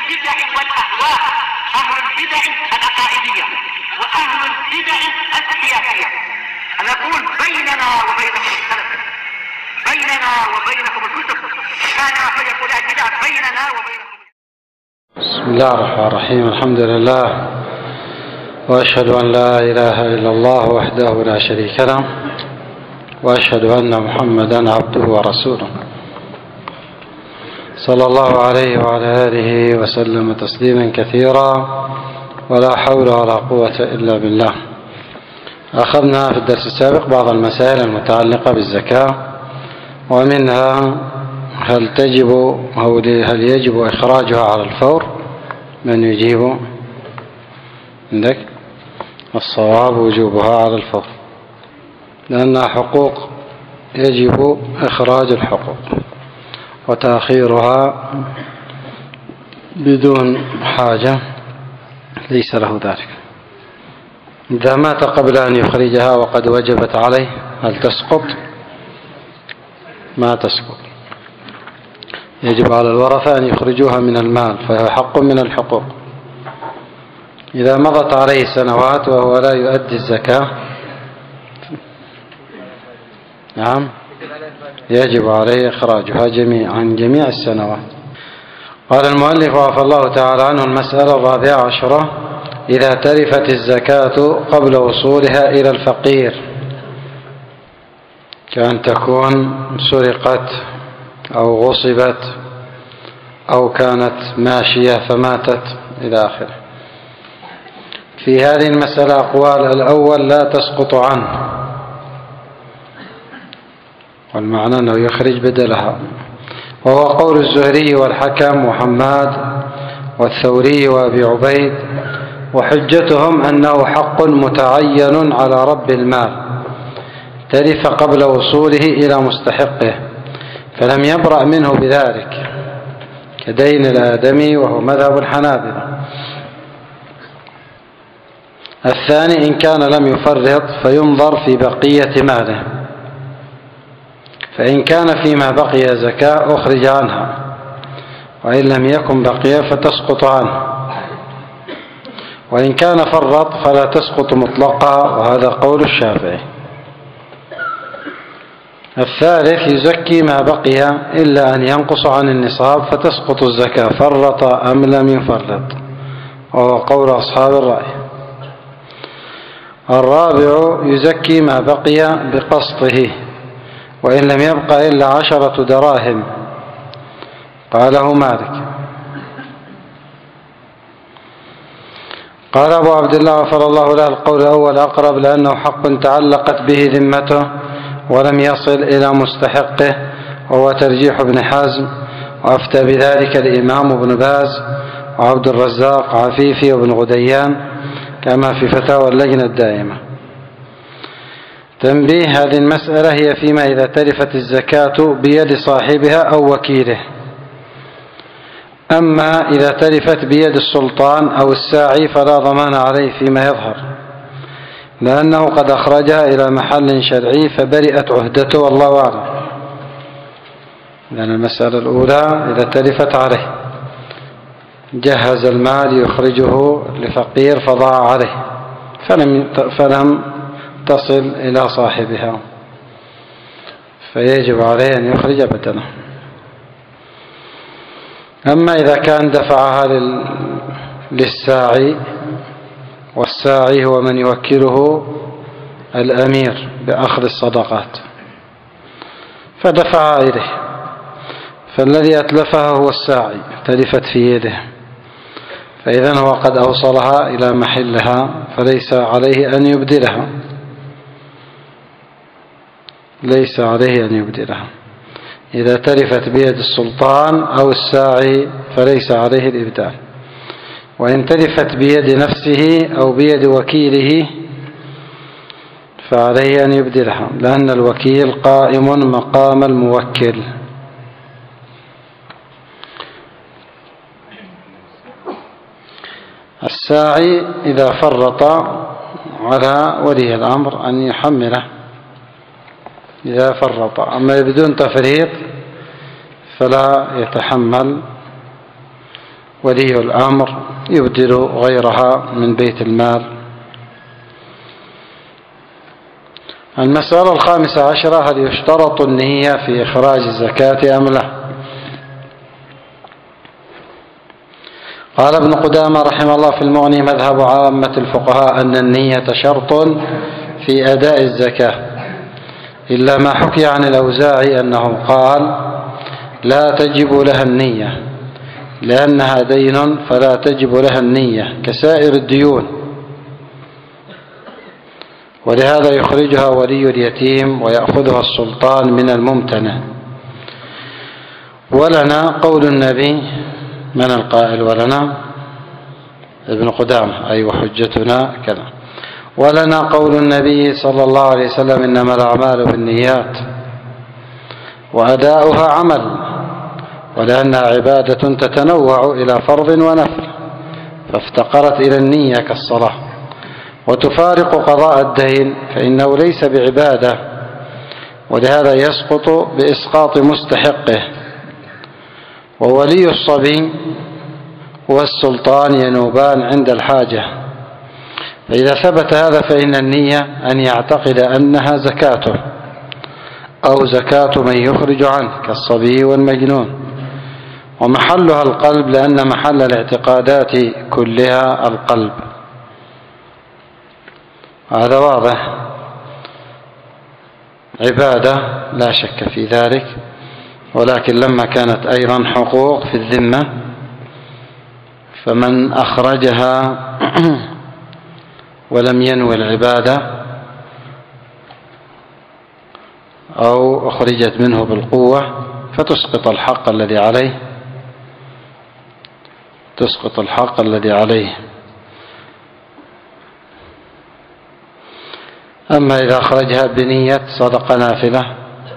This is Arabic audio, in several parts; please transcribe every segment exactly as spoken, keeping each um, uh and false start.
البدع والأهواء، أهل البدع العقائدية وأهل البدع السياسية. أنا أقول بيننا وبينكم السلف، بيننا وبينكم الكتب، كان أحد يقول البدع بيننا وبينكم. بسم الله الرحمن الرحيم. الحمد لله، وأشهد أن لا إله إلا الله وحده لا شريك له، وأشهد أن محمدا عبده ورسوله، صلى الله عليه وعلى آله وسلم تسليما كثيرا، ولا حول ولا قوة إلا بالله. أخذنا في الدرس السابق بعض المسائل المتعلقة بالزكاة، ومنها هل تجب هل يجب إخراجها على الفور؟ من يجيب عندك؟ الصواب وجوبها على الفور، لأنها حقوق يجب إخراج الحقوق، وتأخيرها بدون حاجة ليس له ذلك. إذا مات قبل أن يخرجها وقد وجبت عليه هل تسقط؟ ما تسقط، يجب على الورثة أن يخرجوها من المال، فهي حق من الحقوق. إذا مضت عليه سنوات وهو لا يؤدي الزكاة، نعم يجب عليه إخراجها جميع عن جميع السنوات. قال المؤلف عفى الله تعالى عنه: المسألة الرابعة عشرة: إذا تلفت الزكاة قبل وصولها إلى الفقير، كأن تكون سرقت أو غصبت أو كانت ماشية فماتت إلى آخره. في هذه المسألة أقوال: الأول لا تسقط عنه، والمعنى أنه يخرج بدلها، وهو قول الزهري والحكم وحماد والثوري وأبي عبيد، وحجتهم أنه حق متعين على رب المال تلف قبل وصوله إلى مستحقه، فلم يبرأ منه بذلك، كدين الآدمي، وهو مذهب الحنابلة. الثاني: إن كان لم يفرط فينظر في بقية ماله، فإن كان فيما بقي زكاة أخرج عنها، وإن لم يكن بقي فتسقط عنه، وإن كان فرط فلا تسقط مطلقا، وهذا قول الشافعي. الثالث: يزكي ما بقي إلا أن ينقص عن النصاب فتسقط الزكاة فرط أم لم يفرط، وهو قول أصحاب الرأي. الرابع: يزكي ما بقي بقسطه، وإن لم يبق إلا عشرة دراهم، قاله مالك. قال أبو عبد الله غفر الله له: القول الأول أقرب، لأنه حق تعلقت به ذمته ولم يصل إلى مستحقه، وهو ترجيح ابن حزم، وأفتى بذلك الإمام ابن باز وعبد الرزاق عفيفي وابن غديان، كما في فتاوى اللجنة الدائمة. تنبيه: هذه المسألة هي فيما إذا تلفت الزكاة بيد صاحبها أو وكيله. أما إذا تلفت بيد السلطان أو الساعي فلا ضمان عليه فيما يظهر، لأنه قد أخرجها إلى محل شرعي فبرئت عهدته، والله أعلم. لأن المسألة الأولى إذا تلفت عليه جهز المال يخرجه لفقير فضاع عليه فلم فلم تصل إلى صاحبها، فيجب عليه أن يخرج بدله. أما إذا كان دفعها للساعي، والساعي هو من يوكله الأمير بأخذ الصدقات، فدفعها إليه، فالذي أتلفها هو الساعي، تلفت في يده، فإذن هو قد أوصلها إلى محلها، فليس عليه أن يبدلها، ليس عليه أن يبدلها. إذا تلفت بيد السلطان أو الساعي فليس عليه الإبدال، وإن تلفت بيد نفسه أو بيد وكيله فعليه أن يبدلها، لأن الوكيل قائم مقام الموكل. الساعي إذا فرط على ولي الأمر أن يحمله إذا فرط، أما بدون تفريط فلا يتحمل ولي الأمر يبدل غيرها من بيت المال. المسألة الخامسة عشرة: هل يشترط النية في إخراج الزكاة أم لا؟ قال ابن قدامة رحمه الله في المغني: مذهب عامة الفقهاء أن النية شرط في أداء الزكاة، إلا ما حكي عن الأوزاعي أنه قال: لا تجب لها النية لأنها دين فلا تجب لها النية كسائر الديون، ولهذا يخرجها ولي اليتيم ويأخذها السلطان من الممتنع. ولنا قول النبي، من القائل ولنا؟ ابن قدامة، أي وحجتنا كذا. ولنا قول النبي صلى الله عليه وسلم: إنما الأعمال بالنيات، وأداؤها عمل، ولأنها عبادة تتنوع إلى فرض ونفل، فافتقرت إلى النية كالصلاة، وتفارق قضاء الدين فإنه ليس بعبادة، ولهذا يسقط بإسقاط مستحقه. وولي الصبي والسلطان ينوبان عند الحاجة، فإذا ثبت هذا فإن النية أن يعتقد أنها زكاته أو زكاة من يخرج عنه كالصبي والمجنون، ومحلها القلب لأن محل الاعتقادات كلها القلب. هذا واضح، عبادة لا شك في ذلك، ولكن لما كانت أيضا حقوق في الذمة فمن أخرجها ولم ينوي العبادة أو أخرجت منه بالقوة فتسقط الحق الذي عليه تسقط الحق الذي عليه. أما إذا أخرجها بنية صدقة نافلة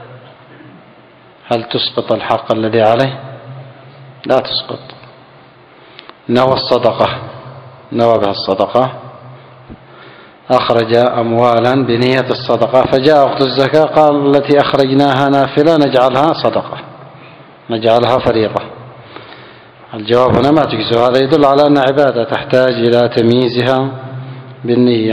هل تسقط الحق الذي عليه؟ لا تسقط. نوى الصدقة، نوى بها الصدقة، أخرج أموالا بنية الصدقة، فجاء وقت الزكاة قال: التي أخرجناها نافلة نجعلها صدقة، نجعلها فريضة. الجواب هنا ما تجزئ. هذا يدل على أن عبادة تحتاج إلى تمييزها بالنية.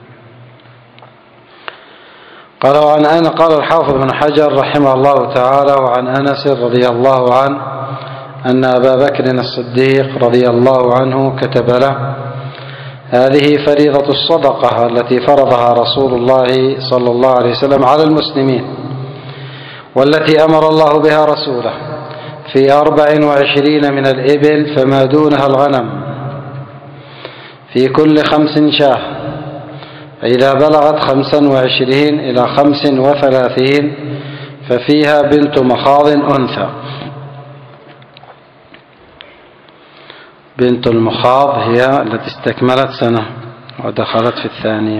قال وعن أنا قال الحافظ بن حجر رحمه الله تعالى: وعن أنس رضي الله عنه أن أبا بكر الصديق رضي الله عنه كتب له: هذه فريضة الصدقة التي فرضها رسول الله صلى الله عليه وسلم على المسلمين، والتي أمر الله بها رسوله في أربع وعشرين من الإبل فما دونها الغنم، في كل خمس شاه، فإذا بلغت خمسا وعشرين إلى خمس وثلاثين ففيها بنت مخاض أنثى. بنت المخاض هي التي استكملت سنة ودخلت في الثانية.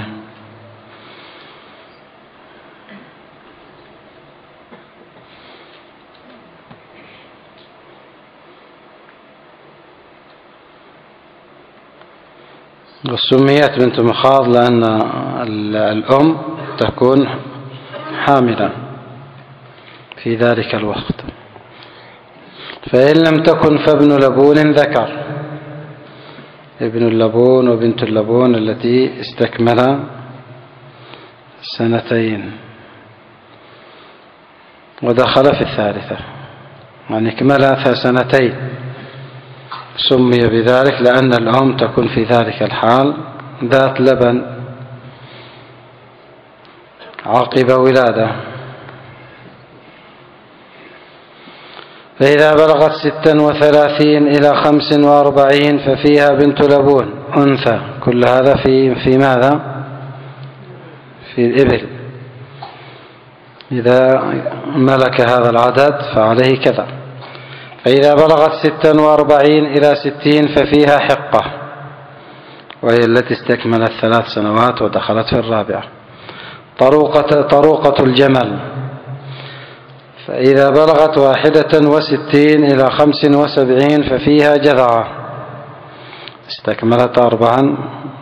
وسميت بنت مخاض لأن الأم تكون حاملا في ذلك الوقت، فإن لم تكن فابن لبون ذكر، ابن اللبون وبنت اللبون التي استكمل سنتين ودخل في الثالثة، يعني اكملها سنتين، سمي بذلك لأن الأم تكون في ذلك الحال ذات لبن عقب ولادة. فإذا بلغت ستا وثلاثين إلى خمس وأربعين ففيها بنت لبون أنثى. كل هذا في في ماذا؟ في الإبل. إذا ملك هذا العدد فعليه كذا. فإذا بلغت ستا وأربعين إلى ستين ففيها حقة، وهي التي استكملت ثلاث سنوات ودخلت في الرابعة. طروقة, طروقة الجمل. فإذا بلغت واحدة وستين إلى خمس وسبعين ففيها جذعة، استكملت أربعا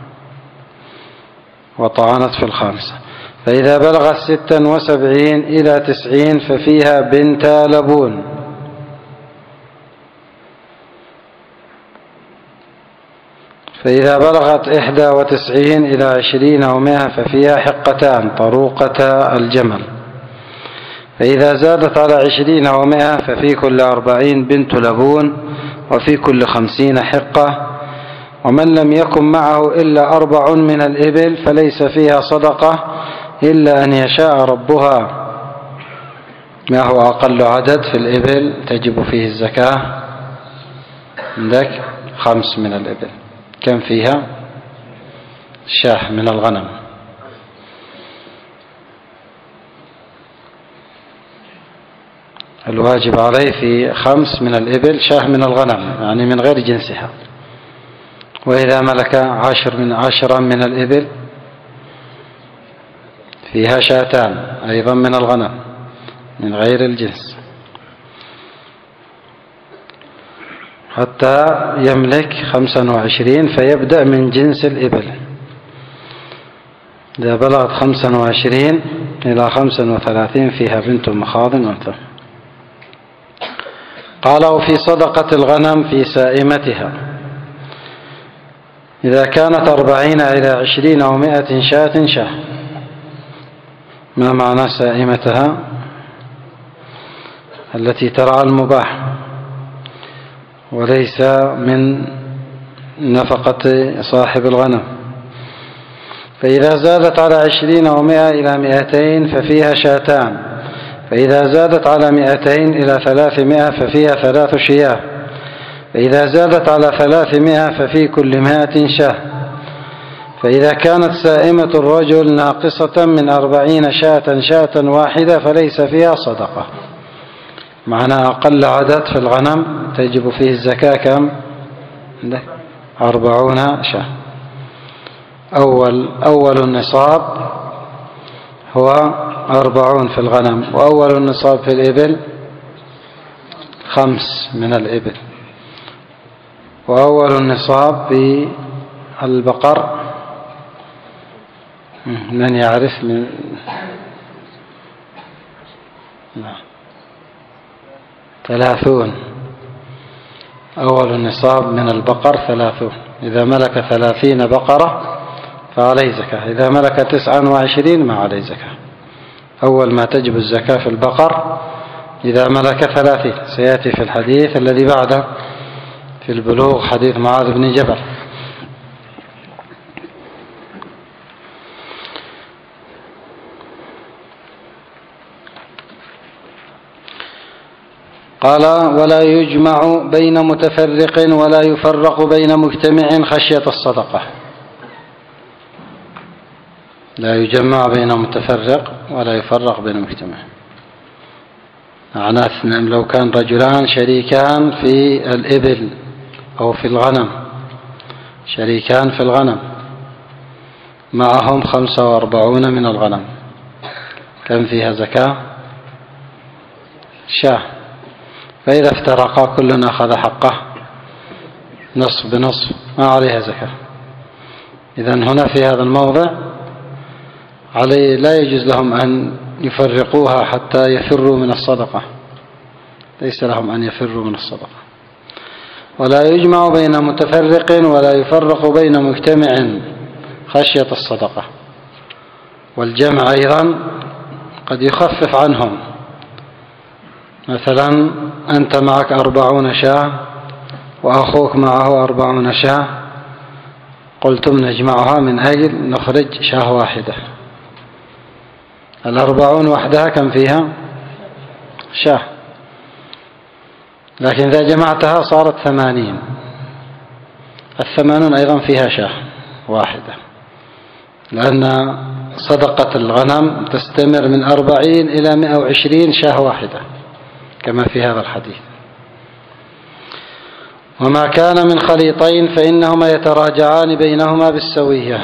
وطعنت في الخامسة. فإذا بلغت ستا وسبعين إلى تسعين ففيها بنت لبون. فإذا بلغت إحدى وتسعين إلى عشرين أو مائة ففيها حقتان طروقة الجمل. فإذا زادت على عشرين أو مائة ففي كل أربعين بنت لبون وفي كل خمسين حقة. ومن لم يكن معه إلا أربع من الإبل فليس فيها صدقة إلا أن يشاء ربها. ما هو أقل عدد في الإبل تجب فيه الزكاة؟ عندك خمس من الإبل. كم فيها؟ شاه من الغنم. الواجب عليه في خمس من الإبل شاه من الغنم، يعني من غير جنسها. وإذا ملك عشر من عشرة من الإبل فيها شاتان أيضا من الغنم من غير الجنس، حتى يملك خمسا وعشرين فيبدأ من جنس الإبل. إذا بلغت خمسا وعشرين إلى خمسا وثلاثين فيها بنت مخاض أنثى. قالوا في صدقة الغنم في سائمتها إذا كانت أربعين إلى عشرين أو مائة شاة شاه. ما معنى سائمتها؟ التي ترعى المباح وليس من نفقة صاحب الغنم. فإذا زادت على عشرين أو مائة إلى مائتين ففيها شاتان. فإذا زادت على مائتين إلى ثلاثمائة ففيها ثلاث شياه. فإذا زادت على ثلاثمائة ففي كل مائة شاه. فإذا كانت سائمة الرجل ناقصة من أربعين شاة شاة واحدة فليس فيها صدقة. معنى أقل عدد في الغنم تجب فيه الزكاة كم؟ أربعون شاة. أول, أول النصاب هو أربعون في الغنم، وأول النصاب في الإبل خمس من الإبل، وأول النصاب في البقر من يعرف من لا. ثلاثون. أول النصاب من البقر ثلاثون. إذا ملك ثلاثين بقرة فعليه زكاة. إذا ملك تسعا وعشرين ما عليه زكاة. أول ما تجب الزكاة في البقر إذا ملك ثلاثين. سيأتي في الحديث الذي بعده في البلوغ حديث معاذ بن جبل. قال ولا يجمع بين متفرق ولا يفرق بين مجتمع خشية الصدقة. لا يجمع بين متفرق ولا يفرق بين مجتمع. معناه لو كان رجلان شريكان في الإبل أو في الغنم، شريكان في الغنم معهم خمسة وأربعون من الغنم، كم فيها زكاة؟ شاه. فإذا افترقا كل أخذ حقه نصف بنصف ما عليها زكاة. إذن هنا في هذا الموضع عليه لا يجوز لهم أن يفرقوها حتى يفروا من الصدقة، ليس لهم أن يفروا من الصدقة. ولا يجمع بين متفرق ولا يفرق بين مجتمع خشية الصدقة. والجمع أيضا قد يخفف عنهم. مثلا أنت معك أربعون شاة وأخوك معه أربعون شاة، قلتم نجمعها من أجل نخرج شاة واحدة. الأربعون وحدها كم فيها؟ شاة. لكن إذا جمعتها صارت ثمانين. الثمانون أيضا فيها شاة واحدة، لأن صدقة الغنم تستمر من أربعين إلى مئة وعشرين شاة واحدة كما في هذا الحديث. وما كان من خليطين فإنهما يتراجعان بينهما بالسوية.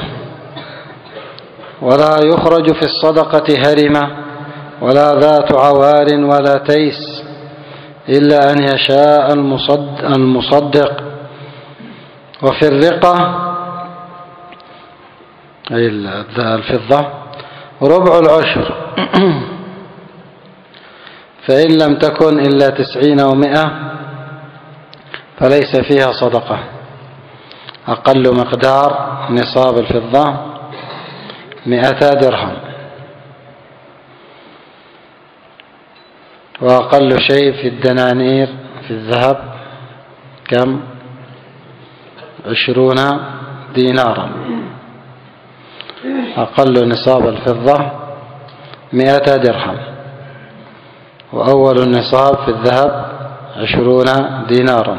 ولا يخرج في الصدقة هرمة ولا ذات عوار ولا تيس إلا أن يشاء المصدق. وفي الرقة أي الفضة ربع العشر فإن لم تكن إلا تسعين أو مئة فليس فيها صدقة. أقل مقدار نصاب الفضة مئتا درهم، وأقل شيء في الدنانير في الذهب كم؟ عشرون دينارا. أقل نصاب الفضة مئتا درهم، وأول النصاب في الذهب عشرون دينارا.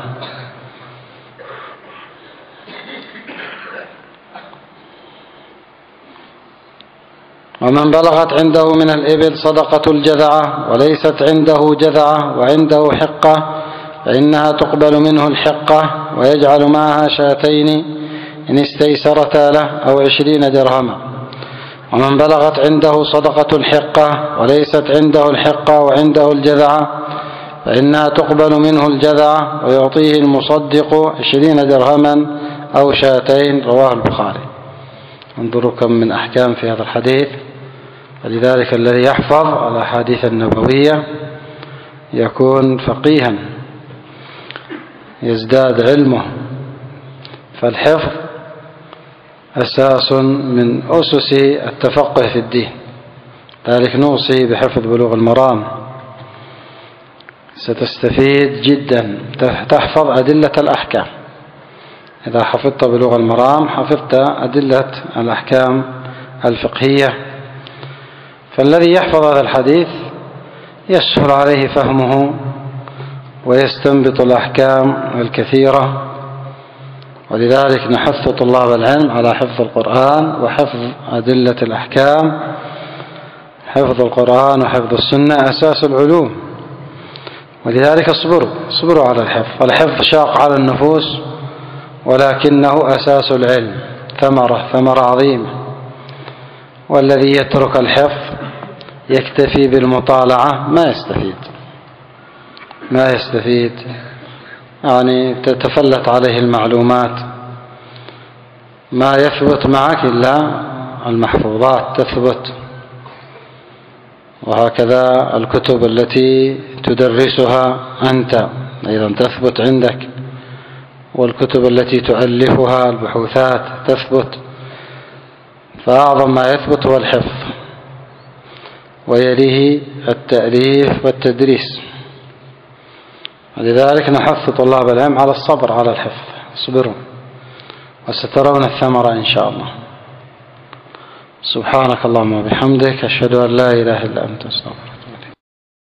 ومن بلغت عنده من الإبل صدقة الجذعة وليست عنده جذعة وعنده حقة فإنها تقبل منه الحقة ويجعل معها شاتين إن استيسرتا له أو عشرين درهما. ومن بلغت عنده صدقة الحقة وليست عنده الحقة وعنده الجذعة فإنها تقبل منه الجذعة ويعطيه المصدق عشرين درهما أو شاتين. رواه البخاري. انظروا كم من أحكام في هذا الحديث. ولذلك الذي يحفظ الأحاديث النبوية يكون فقيها يزداد علمه، فالحفظ أساس من أسس التفقه في الدين. ذلك نوصي بحفظ بلوغ المرام، ستستفيد جدا، تحفظ أدلة الأحكام. إذا حفظت بلوغ المرام حفظت أدلة الأحكام الفقهية. فالذي يحفظ هذا الحديث يسهل عليه فهمه ويستنبط الأحكام الكثيرة. ولذلك نحث طلاب العلم على حفظ القرآن وحفظ أدلة الأحكام. حفظ القرآن وحفظ السنة أساس العلوم، ولذلك اصبروا اصبروا على الحفظ. الحفظ شاق على النفوس ولكنه أساس العلم، ثمرة ثمرة عظيمة. والذي يترك الحفظ يكتفي بالمطالعة ما يستفيد ما يستفيد يعني تتفلت عليه المعلومات، ما يثبت معك إلا المحفوظات تثبت. وهكذا الكتب التي تدرسها أنت أيضا تثبت عندك، والكتب التي تؤلفها البحوثات تثبت. فأعظم ما يثبت هو الحفظ، ويليه التأليف والتدريس. ولذلك نحث طلاب العلم على الصبر على الحفظ. اصبروا وسترون الثمرة إن شاء الله. سبحانك اللهم وبحمدك، أشهد أن لا إله إلا أنت، أستغفرك.